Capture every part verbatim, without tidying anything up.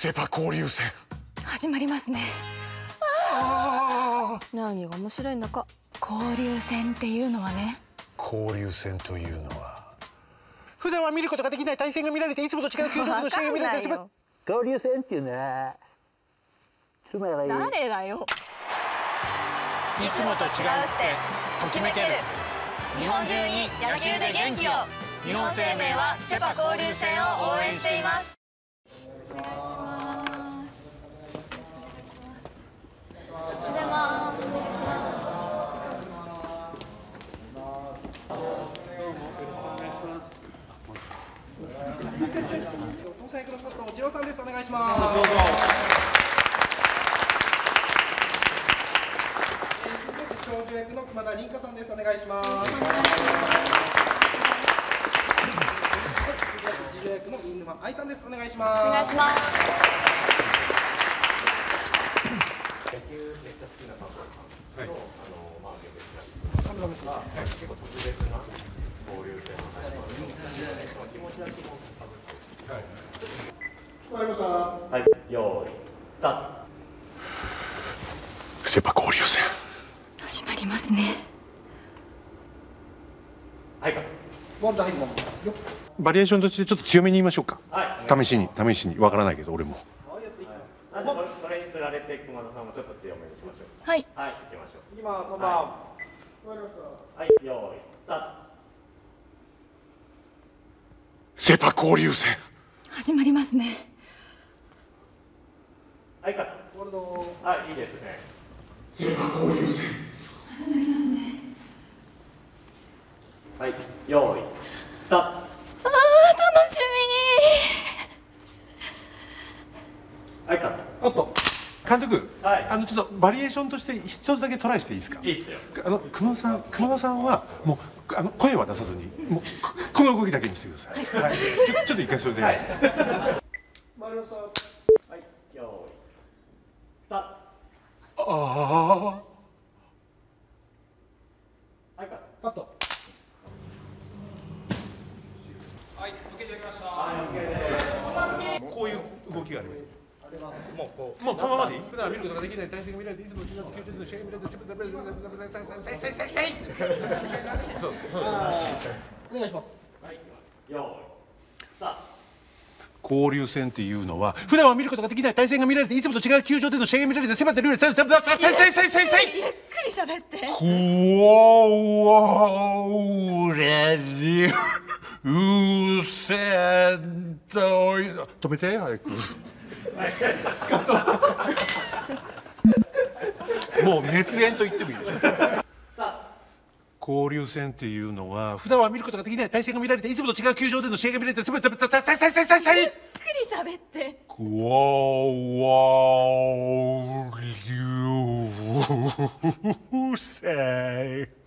セパ交流戦始まりますね。 ああ、 何が面白いんだか。交流戦っていうのはね。 交流戦というのは普段は見ることができない対戦が見られて、いつもと違う球場での試合が見られて、 交流戦っていうのはつまり誰だよ。 いつもと違うってときめける。 日本中に野球で元気を。 日本生命はセパ交流戦を応援しています。 お願いします。おはようございます。お願いします。 東西役の佐藤二郎さんです。お願いします。どうぞ。長寿役の熊田凛香さんです。お願いします。次女役の飯沼愛さんです。お願いします。 お願いします。 野球めっちゃ好きな佐藤さんと、あのまあカメラですが、 結構特別な交流戦の始まるの気持ちだけもかぶって。はい。 わかりました。 はい、用意スタート。 セパ交流戦始まりますね。 はいか。 ボール入りますよ。 バリエーションとしてちょっと強めに言いましょうか。 はい。 試しに試しにわからないけど俺も。 なんでそれにつられて熊田さんもちょっと強めにしましょう。 はい。 はい、行きましょう。 いきます。そのまま。わかりました。 はい、用意スタート。 セパ交流戦始まりますね。 はいか。 ボールの。 はい、いいですね。 セパ交流戦始まりますね。 はい、用意スタート。 ああ、楽しはいか。 おっと。 監督、 はいあのちょっとバリエーションとして一つだけトライしていいですか。 いいっすよ。 あの熊田さん熊田さんはもうあの声は出さずにもうここの動きだけにしてください。はい、ちょちょっと一回それで。 はい。 参りました。 はい、用意スタート。 ああ。 はいか。 カット。 こういう動きがある。 もうこう。 もうこのままでいい。普段見ることができない対戦が見られて、いつもと違う球場での試合が見られて、そうそうそう。 お願いします。 はい、用意スタート。 交流戦っていうのは普段は見ることができない対戦が見られて、いつもと違う球場での試合が見られて、迫ってルールさいさいさいさいさいさいさい。 み。ゆっくり喋って。 くわわれりうせんと止めて早く。もう熱演と言ってもいいでしょ。交流戦っていうのは普段は見ることができない対戦が見られて、いつもと違う球場での試合が見られて、すべてさいさいさいさいさいさい。 ゆっくり喋って。 くわわりうせん。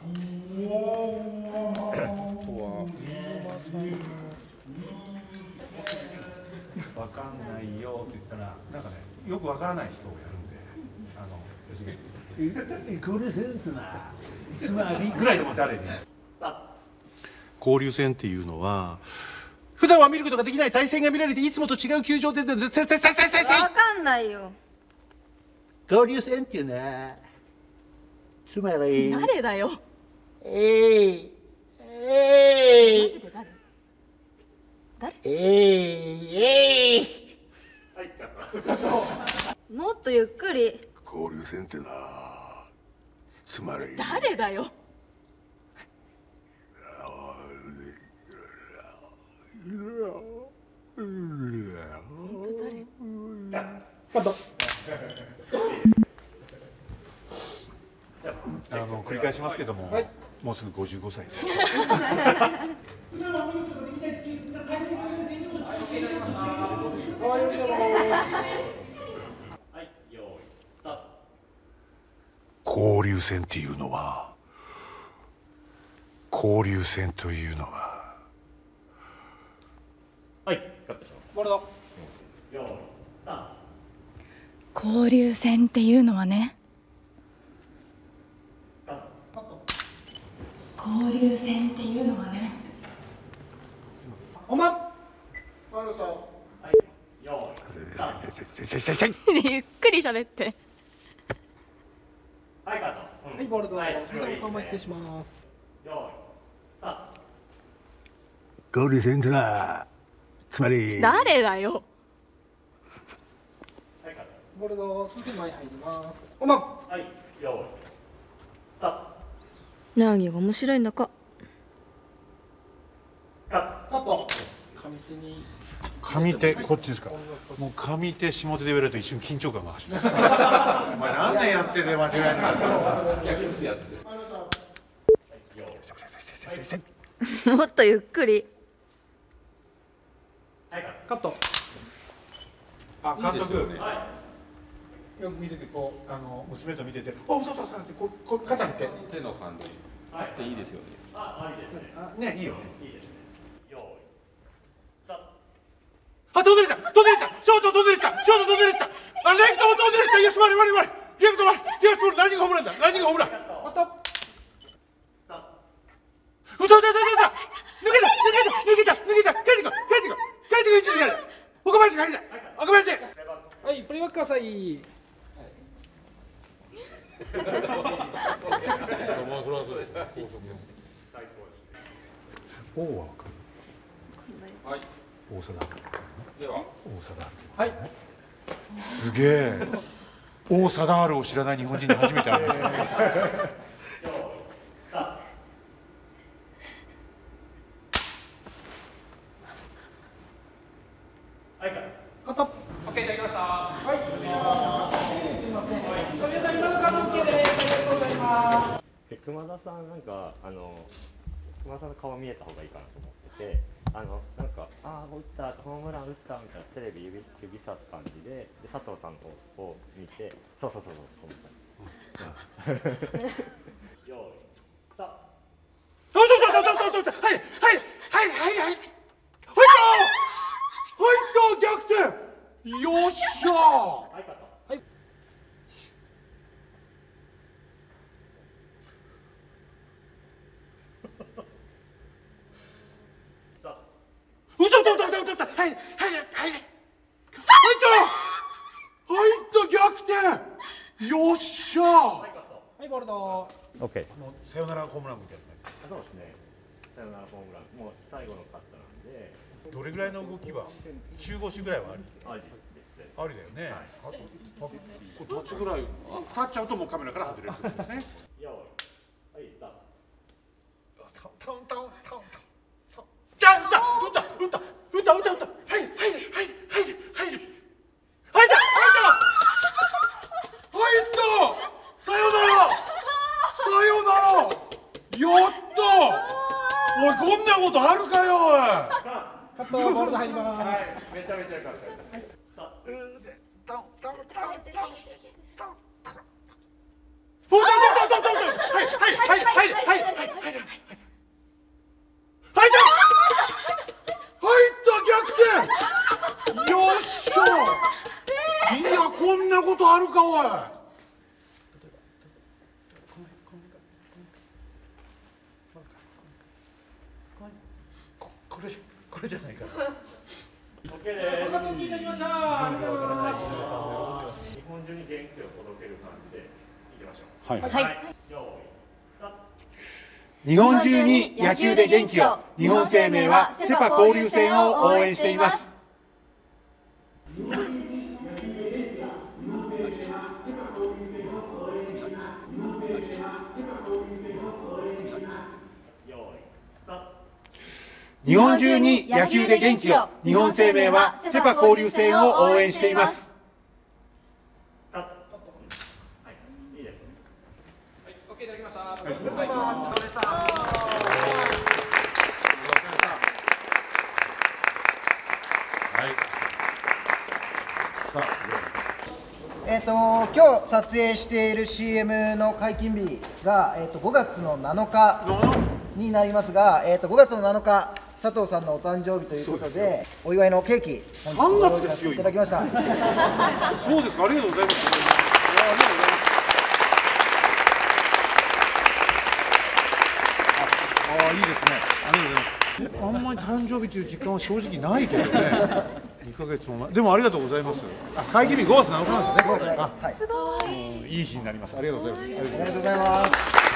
わかんないよって言ったら、なんかね、よくわからない人をやるんで、あの要するに交流戦ってのはつまりぐらいでも誰に。交流戦っていうのは普段は見ることができない対戦が見られて、いつもと違う球場で絶対絶対絶対絶対。 わかんないよ。 交流戦っていうのはつまり誰だよ。 えいえいマジで誰？誰？ えいえいもっとゆっくり。 交流戦ってのはつまり誰だよ。 カット。 あの繰り返しますけども、もうすぐごじゅうごさいです。 はい、よろしくお願いします。 はい、用意スタート。 交流戦っていうのは交流戦というのははい、カットします。 ボールの。 用意スタート。 交流戦っていうのはね。交流戦っていうのはね。 本番。わかりました。 はい、用意スタート。 ゆっくり喋って。 はい、カット。 はい、ボールド。はい、それではお顔前失礼します。 用意、スタート。 交流戦ってな、つまり誰だよ。 はい、カット。 ボールド、それで前入ります。本番。 はい、用意、スタート。 何が面白いんだか。 カット。 カット。上手に。 上手こっちですか。もう上手下手で言われると一瞬緊張感が走ります。お前何年やってて間違いなかった。 もっとゆっくり。 カット。 あ、監督。 はい。 よく見ててこうあの娘と見てて、おそうそうそうってこうこう肩に手。 手の感じ。はい。いいですよね。 あ、いいですね。 あ、ねいいよね。 いいですね。用意、スタート。 あ、飛んでるした飛んでるしたショート飛んでるしたショート飛んでるしたあ、レフトも飛んでるしたよし、回れ回れ回れレフト回れよし、これ何がホームランだ何がホームランカット。 うそうそうそうそう抜けた抜けた抜けた抜けた帰ってこい帰ってこい帰ってこい一塁に帰れ岡林帰れ岡林はい、プレーバックください。 まあそれはそうです王ははい。 大貞では。 大貞はい。 すげえ王貞治を知らない日本人に初めて会いましたカット。 オッケーいただきました。 はい。すみません。富田さん、今のカット OK です。ありがとうございます。 で、熊田さんなんかあの熊田さんの顔見えた方がいいかなと思ってて、あのなんかああ打ったホームラン打ったみたいなテレビ指指さす感じで、で佐藤さんの方を見て、そうそうそうそうそんな感じ。用意、スタート。 あ、どうぞどうぞどうぞどうぞはいはいはいはいはいはいはい逆転よっしゃーはい、カット。 はい。 スタート。 うたうたうたうたうたはいはいはいはい入った入った逆転よっしゃーはい、カット。 はい、ボールド。 オッケーです。 もうさよならホームランみたいなあ、そうですね。さよならホームラン、もう最後のカットなんで。 どれぐらいの動きは中腰ぐらいはあるありですね。 ありだよね、あとあこれ立つぐらい立っちゃうともうカメラから外れるってことですね用意、はい、スタート。 タウンタウンタウンタウンタウン打った打った打った打った打った入る入る入る入る入る入った入った入ったさよならさよならやったおいこんなことあるかよおいカット、ボールド入ります。 はい、めちゃめちゃ良かったです。 おだだだだだだはいはいはいはいはいはいはいはい入った入った逆転よっしゃいやこんなことあるかおいここれこれじゃないかな OK です。 カット OK いただきました。ありがとうございます。 日本中に元気を届ける感じでいきましょう。 はいはい用意、スタート。 日本中に野球で元気を日本生命はセパ交流戦を応援しています日本中に野球で元気を日本生命はセパ交流戦を応援していますカット。はい、いいですね。 はい。オッケーいただきました。 ありがとうございます。 はいさあえー、と今日撮影している シーエム の解禁日が、えー、とごがつのなのかになりますが、えー、とごがつのなのか佐藤さんのお誕生日ということでお祝いのケーキ本日ご用意させていただきましたそうですかありがとうございますああいいですねありがとうございますあんまり誕生日という時間は正直ないけどねいかげつも前でもありがとうございます。あ、会議日ごがつなのかなんだね。 はい、 すごい。 いい日になります。ありがとうございます。ありありがとうございます。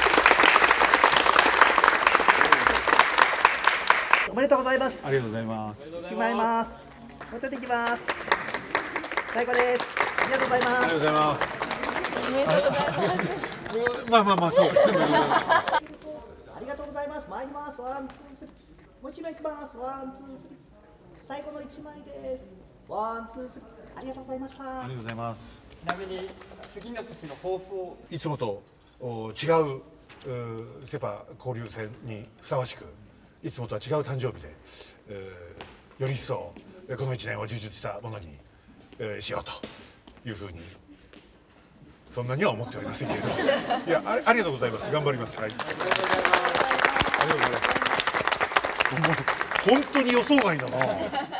おめでとうございます。 がとうございます。 決まります。もうちょっといきます。最高です。ありがとうございます。 ありがとうございます。 おめでとうございます。 まあまあまあそうですね。 ありがとうございます。参ります。ワン、ツー、スリー。もう一枚いきます。ワン、ツー、スリー。最後の一枚です。ワン、ツー、スリー。ありがとうございました。 ありがとうございます。 ちなみに次の年の抱負を。 いつもとお違う、うセパ交流戦にふさわしく、いつもとは違う誕生日で、えー、より一層このいちねんを充実したものに、えー、しようというふうにそんなには思っておりませんけれども、いや あ, ありがとうございます。頑張ります。はい。ありがとうございます。ありがとうございます。もう本当に予想外だな。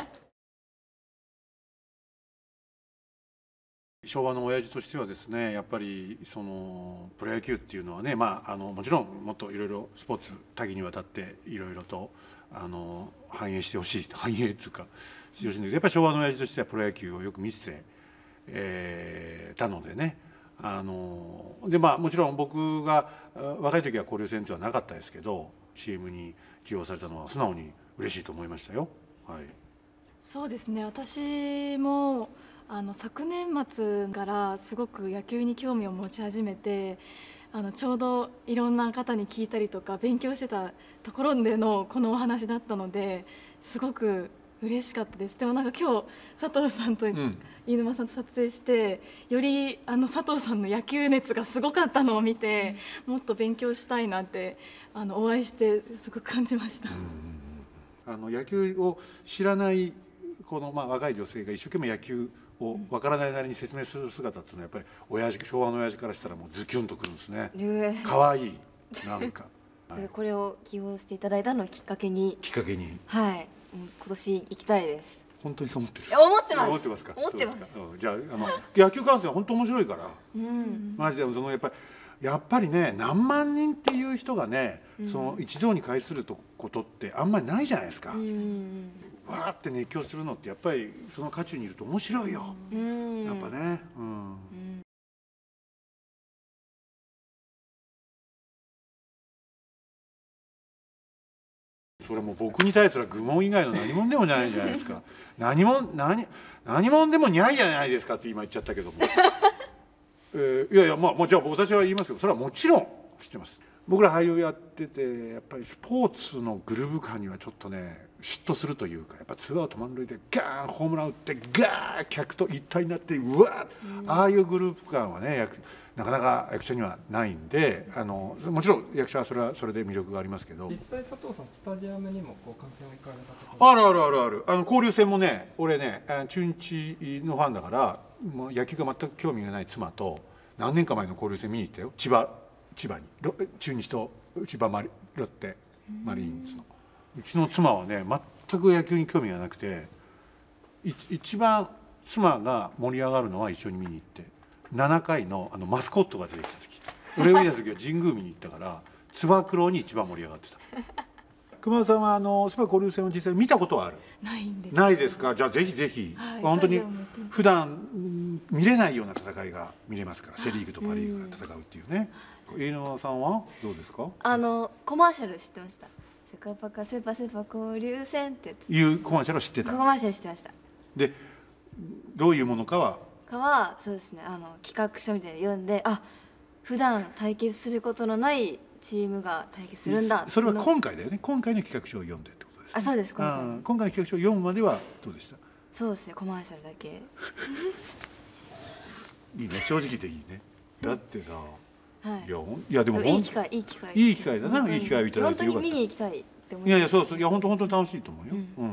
昭和の親父としてはですね、やっぱりそのプロ野球っていうのはね、まあ、あのもちろんもっといろいろスポーツ多岐にわたっていろいろとあの反映してほしい反映っていうかしてほしいんですけど、やっぱり昭和の親父としてはプロ野球をよく見せて、えー、たのでね、あのでまあもちろん僕が若い時は交流戦ではなかったですけど シーエム に起用されたのは素直に嬉しいと思いましたよ。はい、 そうですね。私もあの昨年末からすごく野球に興味を持ち始めて、あのちょうどいろんな方に聞いたりとか勉強してたところでのこのお話だったのですごく嬉しかったです。でもなんか今日佐藤さんと飯沼さんと撮影して、うん、よりあの佐藤さんの野球熱がすごかったのを見て、うん、もっと勉強したいなってあのお会いしてすごく感じました。 うん、あの野球を知らないこのまあ若い女性が一生懸命野球を分からないなりに説明する姿っていうのはやっぱり親父昭和の親父からしたらもうズキュンとくるんですね。可愛いなんかはい、これを起用していただいたのをきっかけにきっかけにはい今年行きたいです。 本当にそう思ってる。 思ってます。 思ってますか。 思ってます。 うん、じゃあ、あの野球観戦は本当面白いから、うん、マジでそのやっぱりやっぱりね何万人っていう人がね、うん、その一堂に会することってあんまりないじゃないですか。うん、わーって熱狂するのってやっぱりその渦中にいると面白いよ。うん、やっぱね。うん。うんそれも僕に対する愚問以外の何者でもないじゃないですか。何も何何者でもにゃいじゃないですかって今言っちゃったけども、えー、いやいやまあ、まあ、じゃあ私は言いますけどそれはもちろん知ってます。僕ら俳優やっててやっぱりスポーツのグルーヴ感にはちょっとね嫉妬するというか、やっぱツーアウト満塁でガーンホームラン打ってガーン客と一体になってうわー、ああいうグループ感はねなかなか役者にはないんで、あのもちろん役者はそれはそれで魅力がありますけど、 実際佐藤さんスタジアムにもこう観戦を行かれたことあるあるあるある。あの交流戦もね俺ね中日のファンだからもう野球が全く興味がない妻と何年か前の交流戦見に行ったよ。千葉千葉に中日と千葉マリロッテマリーンズの。うちの妻はね全く野球に興味がなくて、一番妻が盛り上がるのは一緒に見に行ってななかい の, あのマスコットが出てきた時俺を見た時は神宮見に行ったからつば九郎に一番盛り上がってた。熊田さんはあのスパ交流戦を実際見たことはある？ ないんです。 ないですか。じゃあぜひぜひ、はい、本当に普段見れないような戦いが見れますから、セ・リーグとパ・リーグが戦うっていうね。飯沼さんはどうですか？ あのコマーシャル知ってました。セカパカセパセパ交流戦ってやついうコマーシャルを知ってた。 コマーシャル知ってました。 でどういうものかはかはそうですね、あの企画書みたいなの読んで、あ普段対決することのないチームが対決するんだ。 それは今回だよね。今回の企画書を読んでってことです、ね、 あそうです。今回今回の企画書を読むまではどうでした？ そうですね、コマーシャルだけいいね、正直でいいね。だってさ、 はい、 いやいやでもいい機会いい機会いい機会だな。いい機会をいただいてよかった。 本当に見に行きたいって思います。 いやいやそうそう、いや本当本当に楽しいと思うよ。うん、うん。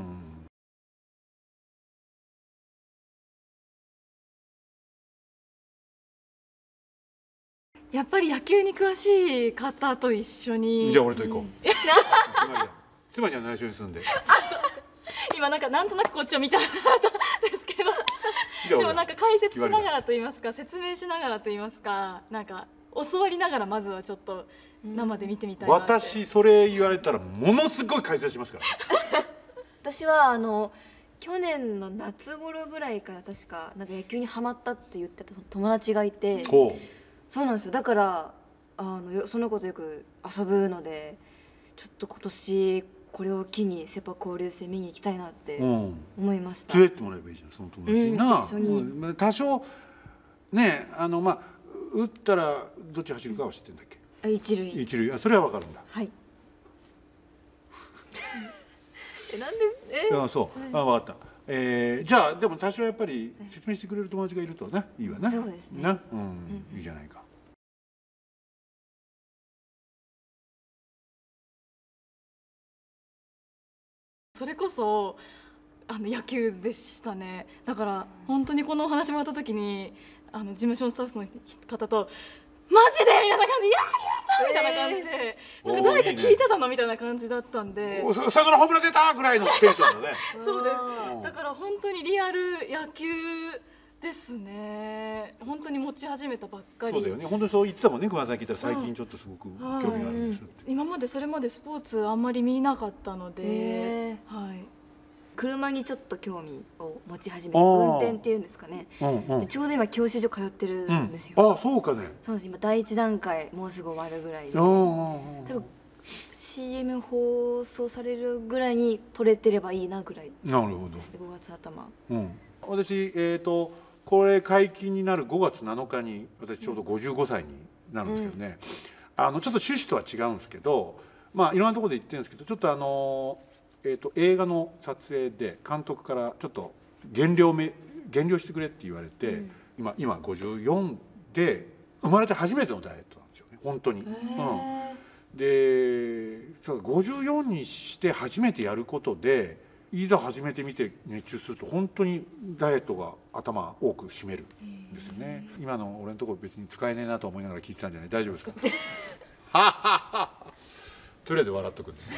やっぱり野球に詳しい方と一緒に。 じゃあ俺と行こう。うん、妻には内緒に住んで。 今なんかなんとなくこっちを見ちゃったんですけど、でもなんか解説しながらと言いますか、説明しながらと言いますか、なんか教わりながらまずはちょっと生で見てみたいなって。 私それ言われたらものすごい解説しますから。 私はあの去年の夏頃ぐらいから確かなんか野球にハマったって言ってた友達がいて、 ほそうなんですよ。だからあのよその子とよく遊ぶので、ちょっと今年これを機にセパ交流戦見に行きたいなってう、うん、 思いました。 連れてってもらえばいいじゃん、その友達にな、 うん一緒にうん多少ね、あのまあ打ったらどっち走るかは知ってんだっけ。 あ、一塁。 一塁、あ、それはわかるんだ。 はい。え、なんですえあ、そう、あ、わかった。えー、じゃあでも多少やっぱり説明してくれる友達がいるとね、いいわね。 そうですね。 な、うん、いいじゃないか。 それこそあの野球でしたね。だから本当にこのお話もらった時にあの事務所のスタッフの方と「マジで?」みたいな感じで「いやーやった!」みたいな感じで、 えーなんか誰か聞いてたのみたいな感じだったんで、 おさ魚ホームラン出たぐらいのテンションだね。 そうでうんす。だから本当にリアル野球ですね。本当に持ち始めたばっかり。 そうだよね。本当にそう言ってたもんね。熊さん聞いたら最近ちょっとすごくはい興味があるんですって。 今までそれまでスポーツあんまり見なかったので、 へはい。 車にちょっと興味を持ち始めて、 あー運転っていうんですかね。 うんうんでちょうど今教習所通ってるうんんですよ。 ああ、そうかね。 そうです。今第一段階もうすぐ終わるぐらいで、 ああ、 多分 シーエム 放送されるぐらいに撮れてればいいなぐらいなるほどで。すね。ごがつ頭。 うん。私えっとこれ解禁になるごがつなのかに私ちょうどごじゅうごさいになるんですけどね。あのちょっと趣旨とは違うんですけど、まあいろんなところで言ってるんですけど、ちょっとあのえっと映画の撮影で監督からちょっと減量め減量してくれって言われて、今今ごじゅうよんで生まれて初めてのダイエットなんですよね。本当に。うん。でそうごじゅうよんにして初めてやることでいざ始めてみて熱中すると本当にダイエットが頭多く占めるんですよね。今の俺のところ別に使えねえなと思いながら聞いてたんじゃない？大丈夫ですか？はははとりあえず笑っとくんです。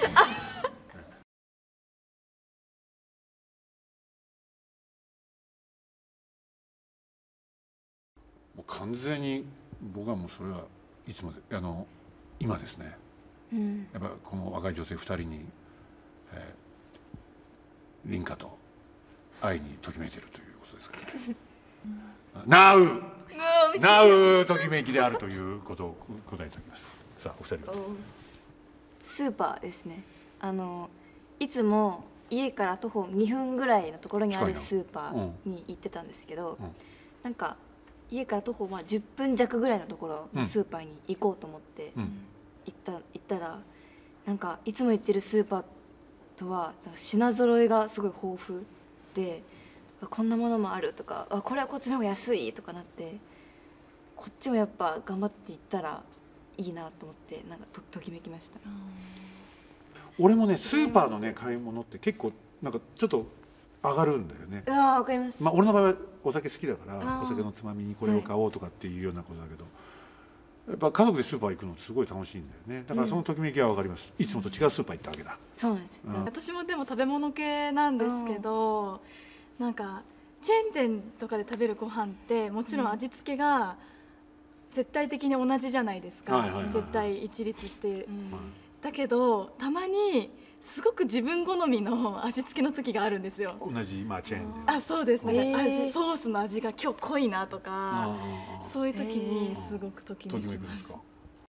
もう完全に僕はもうそれはいつもであの今ですね。 うん。 やっぱこの若い女性ふたりに、えー、凛花と愛にときめいているということですかね。なうなうときめきであるということを答えておきます。さあお二人は。 スーパーですね。あのいつも家から徒歩にふんぐらいのところにあるスーパーに行ってたんですけど、 うんなんか家から徒歩まあじゅっぷん弱ぐらいのところのスーパーに行こうと思ってうん行った行ったら、なんかいつも行ってるスーパーとはなんか品揃えがすごい豊富で、あこんなものもあるとか、あこれはこっちの方が安いとかなって、こっちもやっぱ頑張って行ったらいいなと思ってなんか と, ときめきました。 俺もねスーパーのね買い物って結構なんかちょっと上がるんだよね。 ああわかります。 まあ俺の場合はお酒好きだからあーお酒のつまみにこれを買おうとかっていうようなことだけど、やっぱ家族でスーパー行くのすごい楽しいんだよね。だからそのときめきはわかります。いつもと違うスーパー行ったわけだ。 そうなんです。 うん私もでも食べ物系なんですけど、なんかチェーン店とかで食べるご飯ってもちろん味付けが絶対的に同じじゃないですか、 はいはいはいはい絶対一律して、 うんだけどたまにすごく自分好みの味付けの時があるんですよ。 同じまあチェーンで。 あ、そうですね、 へー味ソースの味が今日濃いなとか、 あーそういう時にすごくときとめきますきめくんですか。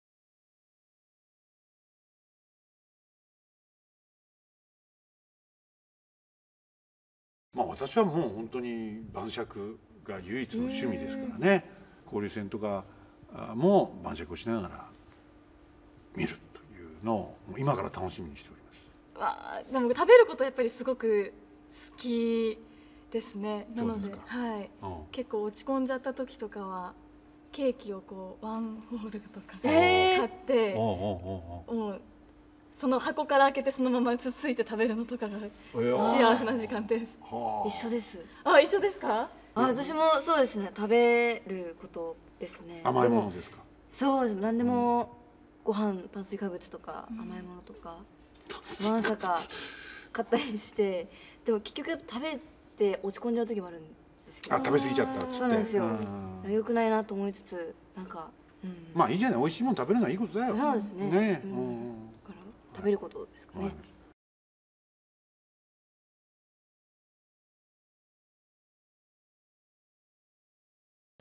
まあ私はもう本当に晩酌が唯一の趣味ですからね。交流戦とかあも晩酌をしながら見るというのをもう今から楽しみにしております。 わあ、でも食べることやっぱりすごく好きですね。なのでそうですかはい、 うん結構落ち込んじゃった時とかはケーキをこうワンホールとかえー買って、 おうおうおうおうもうその箱から開けてそのままつついて食べるのとかがいや幸せな時間です。 はあ一緒です。 あ、一緒ですか？ あ私もそうですね。食べることですね。 甘いものでもですか。 そうです。何でもご飯炭水化物とか甘いものとか、まさか買ったりして、でも結局やっぱ食べて落ち込んじゃう時もあるんですけど。 あ、食べ過ぎちゃったっつって。 そうなんですようん良くないなと思いつつ、なんか、うん、 まあいいじゃない。美味しいもの食べるのはいいことだよ。 そうですね。 ね、 ううんんうんだから食べることですかねわかり。ました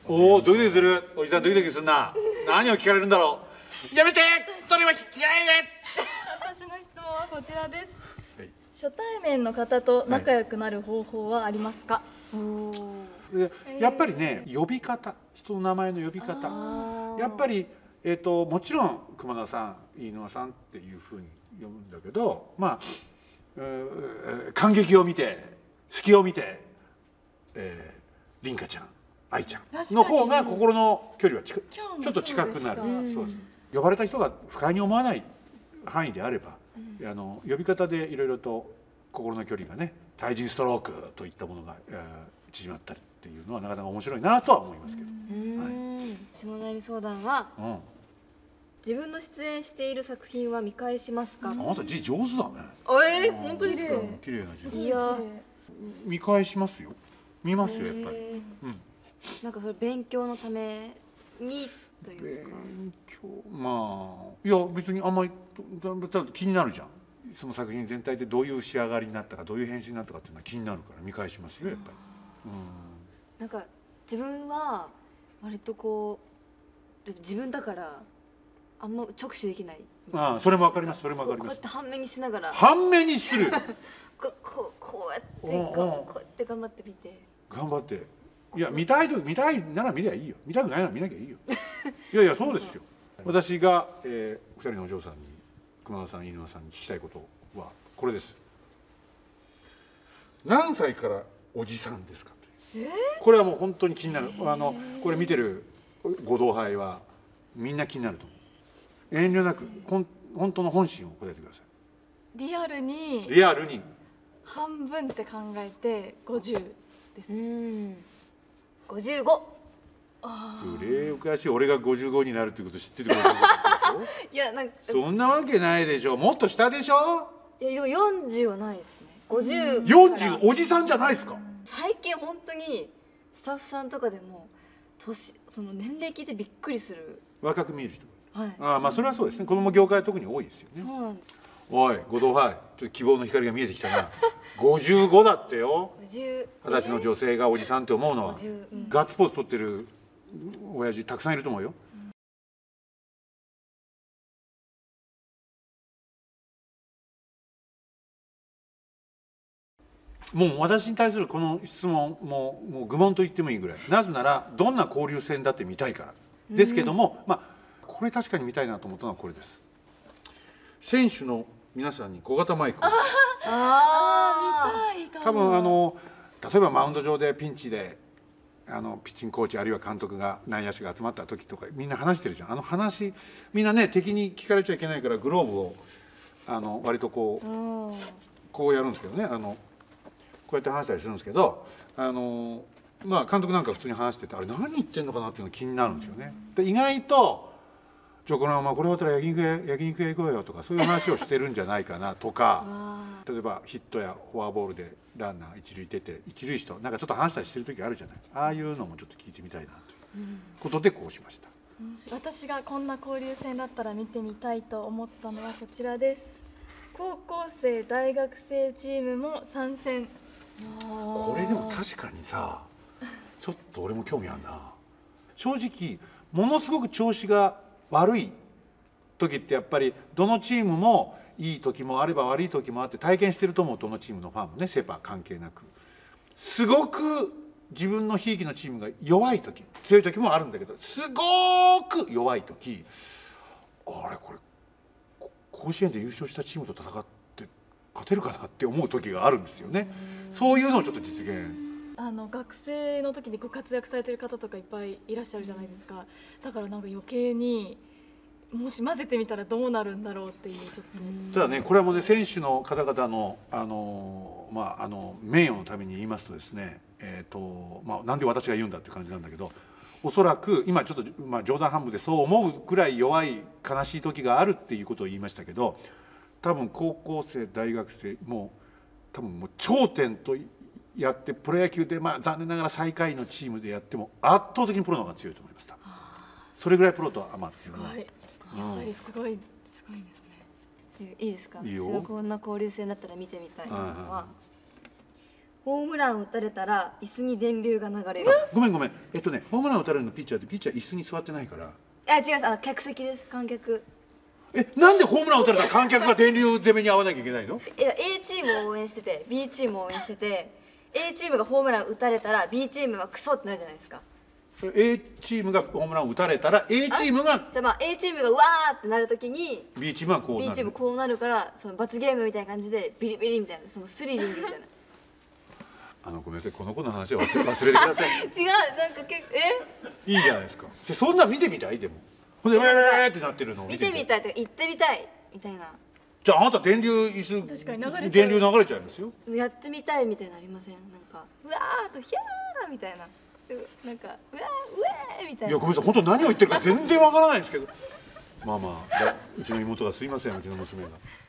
おおドキドキする。おじさんドキドキするな。何を聞かれるんだろう。やめて、それは聞かないで。 私の質問はこちらです、 はい、 初対面の方と仲良くなる方法はありますか？ おでやっぱりね、呼び方、人の名前の呼び方、やっぱり、えー、ともちろん熊田さん、飯沼さんっていうふうに呼ぶんだけど、まあ、えー、感激を見て隙を見て、えー、凛花ちゃん、愛ちゃんの方が心の距離は近ちょっと近くなる。そうです。呼ばれた人が不快に思わない範囲であれば、うん、あの呼び方でいろいろと心の距離がね、対人ストロークといったものが、えー、縮まったりっていうのはなかなか面白いなとは思いますけど。 私の悩み相談は、うん、自分の出演している作品は見返しますか？ あなた字上手だね。 えー、本当ですか？ 綺麗な字。 いや、 見返しますよ。見ますよやっぱり。うん。 なんかそれ勉強のためにというか。 勉強、まあいや別にあんまりただ気になるじゃん。その作品全体でどういう仕上がりになったか、どういう編集になったかっていうのは気になるから見返しますよやっぱり。うん。 なんか自分は割とこう自分だからあんま直視できない。 ああ、それもわかります。それもわかります。 こうやって半面にしながら。 半面にする。 こここうやってこうやって頑張って見て。 頑張って。いや見たいと見たいなら見りゃいいよ。見たくないなら見なきゃいいよ。いやいやそうですよ。私が、えー、お二人のお嬢さんに熊田さん、飯沼さんに聞きたいことはこれです。何歳からおじさんですかという。えー、これはもう本当に気になる。あのこれ見てるご同輩はみんな気になると思う。遠慮なくほん本当の本心を答えてください。 リアルに。 リアルに。 半分って考えてごじゅうです。うん。 ごじゅうご。 それおかしい。俺がごじゅうごになるってこと知っててくれたでしょ。 いやなんかそんなわけないでしょ。もっと下でしょ。 いやでもよんじゅうはないですね。ごじゅう。 よんじゅうおじさんじゃないですか。 最近本当にスタッフさんとかでも年その年齢聞いてびっくりする。 若く見える人。 はい。 ああまあそれはそうですね。この業界は特に多いですよね。 そうなんです。 おいご同輩、ちょっと希望の光が見えてきたな。ごじゅうごだってよ。二十歳の女性がおじさんって思うのは、うん、ガッツポーズ取ってる親父たくさんいると思うよ。もう私に対するこの質問ももう愚問と言ってもいいぐらい。なぜならどんな交流戦だって見たいからですけども、まあこれ確かに見たいなと思ったのはこれです。選手の皆さんに小型マイクを。ああ見たいかも。 多分あの例えばマウンド上でピンチであのピッチングコーチあるいは監督が内野手が集まった時とかみんな話してるじゃん。あの話みんなね敵に聞かれちゃいけないからグローブをあの割とこうこうやるんですけどね、あのこうやって話したりするんですけど、あのまあ監督なんか普通に話しててあれ何言ってんのかなっていうのが気になるんですよね。で意外とちょこのままこれ終わったら焼肉屋焼肉屋行こうよとかそういう話をしてるんじゃないかなとか例えばヒットやフォアボールでランナー一塁出て一塁手となんかちょっと話したりしてる時あるじゃない。ああいうのもちょっと聞いてみたいなということでこうしました。 私がこんな交流戦だったら見てみたいと思ったのはこちらです。高校生大学生チームも参戦。 これでも確かにさちょっと俺も興味あるな。正直ものすごく調子が悪い時ってやっぱりどのチームもいい時もあれば悪い時もあって体験してると思う。どのチームのファンもねセ・パ関係なくすごく自分のひいきのチームが弱い時強い時もあるんだけどすごく弱い時あれこれ甲子園で優勝したチームと戦って勝てるかなって思う時があるんですよね。そういうのをちょっと実現。 あの学生の時にご活躍されてる方とかいっぱいいらっしゃるじゃないですか。だからなんか余計にもし混ぜてみたらどうなるんだろうっていうちょっと。 ただねこれはもうね選手の方々のあのまああの名誉のために言いますとですね、えっとまあなんで私が言うんだって感じなんだけど、おそらく今ちょっとまあ冗談半分でそう思うくらい弱い悲しい時があるっていうことを言いましたけど、多分高校生大学生もう多分もう頂点とやってプロ野球でまあ残念ながら最下位のチームでやっても圧倒的にプロの方が強いと思いました。それぐらいプロとは余ってるのは。 はい、すごいすごいですね。 いいですか。 いいよ。 私がこんな交流戦だったら見てみたいのは、 ホームラン打たれたら椅子に電流が流れる。 ごめんごめん、えっとねホームラン打たれるのピッチャーってピッチャー椅子に座ってないから。 あ、違います、あの客席です、観客。 え、なんでホームラン打たれたら観客が電流攻めに合わなきゃいけないの？ え A チームを応援してて B チームを応援してて A チームがホームラン打たれたら B チームはクソってなるじゃないですか。 A チームがホームラン打たれたら A チームがじゃあまあ A チームがうわーってなるときに B チームはこうなる。 B チームこうなるからその罰ゲームみたいな感じでビリビリみたいなそのスリリングみたいなあのごめんなさい、この子の話は忘れ忘れてください違う、なんか結構えいいじゃないですか。そんなん見てみたい？でもほんでウェーウェーってなってるのを見てみたいとか行ってみたいみたいな。 じゃああなた電流椅子確かに流れちゃう電流流れちゃいますよ。 やってみたいみたいなのありません？なんかうわーとヒャーみたいな、うなんかうわーうえーみたいな。 いやごめんなさい、本当何を言ってるか全然わからないんですけどまあまあうちの妹がすいません、うちの娘が。